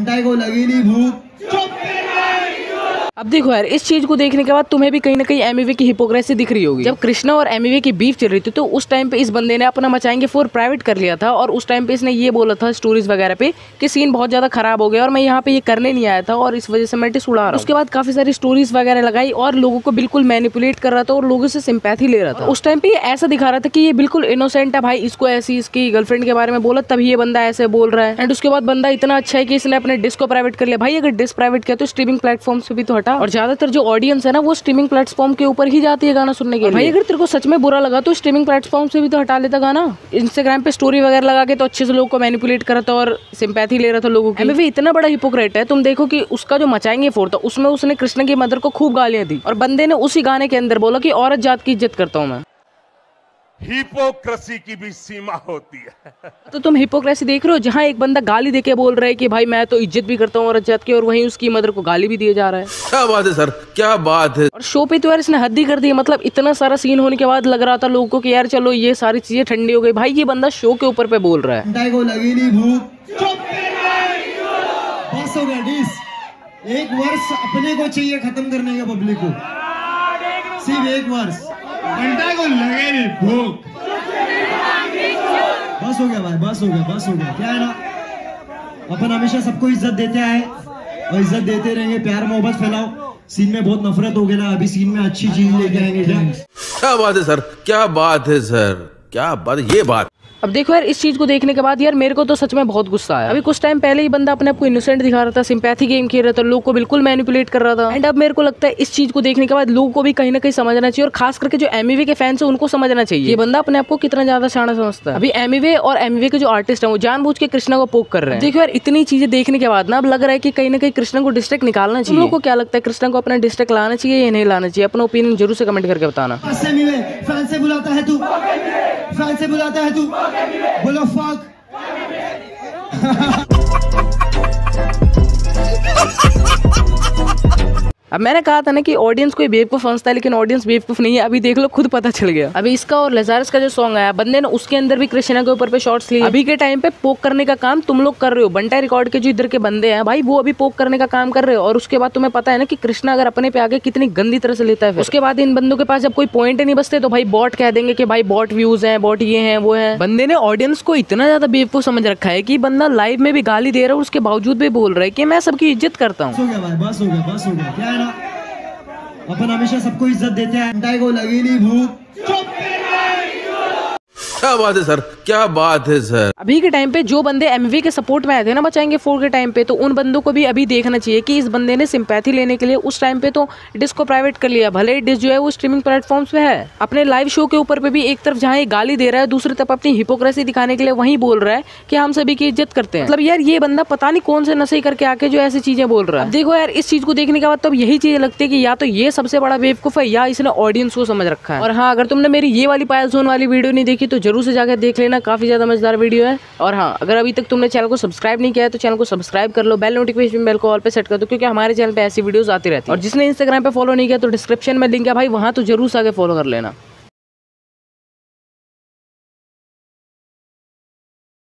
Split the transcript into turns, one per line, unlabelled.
घंटा को लगी नहीं भूख।
अब देखो यार, इस चीज को देखने के बाद तुम्हें भी कहीं ना कहीं एमवीवे की हिपोक्रेसी दिख रही होगी। जब कृष्णा और एमवीवे की बीफ चल रही थी तो उस टाइम पे इस बंदे ने अपना मचाएंगे 4 प्राइवेट कर लिया था और उस टाइम पे इसने ये बोला था स्टोरीज वगैरह पे कि सीन बहुत ज्यादा खराब हो गया और मैं यहाँ पे ये करने नहीं आया था और इस वजह से मैं टिस उड़ा रहा हूं। उसके बाद काफी सारी स्टोरीज वगैरह लगाई और लोगों को बिल्कुल मैनिपुलेट कर रहा था और लोगों से सिंपैथी ले रहा था। उस टाइम पे ये ऐसा दिखा रहा था कि ये बिल्कुल इनोसेंट है भाई, इसको ऐसी इसकी गर्लफ्रेंड के बारे में बोला तभी ये बंदा ऐसे बोल रहा है। एंड उसके बाद बंदा इतना अच्छा है कि इसने अपने डिस्क को प्राइवेट कर लिया। भाई अगर डिस्क प्राइवेट किया तो स्ट्रीमिंग प्लेटफॉर्म पे भी तो हटा, और ज्यादातर जो ऑडियंस है ना वो स्ट्रीमिंग प्लेटफॉर्म के ऊपर ही जाती है गाना सुनने के लिए। भाई अगर तेरे को सच में बुरा लगा तो स्ट्रीमिंग प्लेटफॉर्म से भी तो हटा लेता गाना। इंस्टाग्राम पे स्टोरी वगैरह लगा के तो अच्छे से लोगों को मैनिपुलेट कर रहा था और सिंपैथी ले रहा था लोगों की। एमवीवे इतना बड़ा हिपोक्रेट है, तुम देखो कि उसका जो मचाएंगे 4 था उसमें उसने कृष्ण की मदर को खूब गालियां दी और बंदे ने उसी गाने के अंदर बोला कि औरत जात की इज्जत करता हूं मैं।
हिपोक्रेसी की भी सीमा होती है।
तो तुम हिपोक्रेसी देख रहे हो, जहाँ एक बंदा गाली देके बोल रहा है कि भाई मैं तो इज्जत भी करता हूँ औरत जात की, और वहीं उसकी मदर को गाली भी दिया जा रहा है।
क्या बात है सर, क्या बात है।
और शो पे तो यार इसने हद ही कर दी। मतलब इतना सारा सीन होने के बाद लग रहा था लोगों को कि यार चलो ये सारी चीजें ठंडी हो गई। भाई ये बंदा शो के ऊपर पे बोल रहा है।
घंटा को लगी नहीं भूख। बस हो गया डिस। 1 वर्ष अपने को चाहिए खत्म करने का पब्लिक को, सिर्फ 1 वर्ष। घंटा को लगे नहीं भूख। बस हो गया भाई, बस हो गया, बस हो गया। क्या है ना, अपन हमेशा सबको इज्जत देते आए और इज्जत देते रहेंगे। प्यार मोहब्बत फैलाओ। सीन में बहुत नफरत हो गया ना, अभी सीन में अच्छी चीज लेके आएंगे।
क्या बात है सर, क्या बात है सर, क्या बात है ये बात।
अब देखो यार, इस चीज को देखने के बाद यार मेरे को तो सच में बहुत गुस्सा आया। अभी कुछ टाइम पहले ही बंदा अपने आप को इनोसेंट दिखा रहा था, सिंपैथी गेम खेल रहा था, लोगों को बिल्कुल मैनिपुलेट कर रहा था। एंड अब मेरे को लगता है इस चीज को देखने के बाद लोगों को भी कहीं ना कहीं समझना चाहिए, और खास करके जो एमवीवे के फैंस है उनको समझना चाहिए ये बंदा अपने आप को कितना ज्यादा शाना समझता है। अभी एमवीवे और एमवीवे के जो आर्टिस्ट है वो जानबूझ के कृष्णा को पोक कर रहे हैं। देखो यार, इतनी चीजें देखने के बाद ना अब लग रहा है कि कहीं ना कहीं कृष्णा को डिस्ट्रैक्ट निकालना चाहिए। लोगों को क्या लगता है, कृष्णा को अपना डिस्ट्रैक्ट लाना चाहिए या नहीं लाना चाहिए? अपना ओपिनियन जरूर से कमेंट करके बताना।
फैन से बुलाता है तू, फैन से बुलाता है तू, बोलो फक।
अब मैंने कहा था ना कि ऑडियंस कोई बेवकूफ समझता है, लेकिन ऑडियंस बेवकूफ नहीं है। अभी देख लो, खुद पता चल गया। अभी इसका और लजारस का जो सॉन्ग आया, बंदे ने उसके अंदर भी कृष्णा के ऊपर पे शॉट्स लिए। अभी के टाइम पे पोक करने का काम तुम लोग कर रहे हो। बंटा रिकॉर्ड के जो इधर के बंदे हैं भाई, वो अभी पोक करने का काम कर रहे हो। और उसके बाद तुम्हें पता है ना कि कृष्णा अगर अपने पे आगे कितनी गंदी तरह से लेता है। उसके बाद इन बंदों के पास जब कोई पॉइंट नहीं बचते तो भाई बॉट कह देंगे कि भाई बॉट व्यूज हैं, बॉट ये हैं वो है। बंदे ने ऑडियंस को इतना ज्यादा बेवकूफ समझ रखा है कि बंदा लाइव में भी गाली दे रहा है, उसके बावजूद भी बोल रहा है कि मैं सबकी इज्जत करता हूँ।
बस हो गया भाई, बस हो गया, बस हो गया। क्या है ना, अपन हमेशा सबको इज्जत देते हैं। घंटा को लगी नहीं भूख।
क्या बात है सर, क्या बात है सर।
अभी के टाइम पे जो बंदे एमवी के सपोर्ट में आए थे ना मचाएंगे 4 के टाइम पे, तो उन बंदों को भी अभी देखना चाहिए कि इस बंदे ने सिंपैथी लेने के लिए उस टाइम पे तो डिस्क को प्राइवेट कर लिया। भले डिस्क जो है वो स्ट्रीमिंग प्लेटफॉर्म्स पे है, अपने लाइव शो के ऊपर पे भी एक तरफ जहाँ ये गाली दे रहा है, दूसरी तरफ अपनी हिपोक्रेसी दिखाने के लिए वहीं बोल रहा है कि हम सभी की इज्जत करते हैं। मतलब यार ये बंदा पता नहीं कौन से नशे करके आके जो ऐसी चीजें बोल रहा है। देखो यार, इस चीज को देखने के बाद तो यही चीज लगती है कि या तो ये सबसे बड़ा बेवकूफ है या इसने ऑडियंस को समझ रखा है। और हाँ, अगर तुमने मेरी ये वाली पायल जोन वाली वीडियो नहीं देखी तो जरूर से जाकर देख लेना, काफी ज्यादा मजेदार वीडियो है। और हाँ, अगर अभी तक तुमने चैनल को सब्सक्राइब नहीं किया है तो चैनल को सब्सक्राइब कर लो, बेल नोटिफिकेशन बेल को ऑल पे सेट कर दो, क्योंकि हमारे चैनल पे ऐसी वीडियोस आती रहती है। और जिसने इंस्टाग्राम पे फॉलो नहीं किया तो डिस्क्रिप्शन में लिंक है भाई, वहां तो जरूर से आगे फॉलो कर लेना।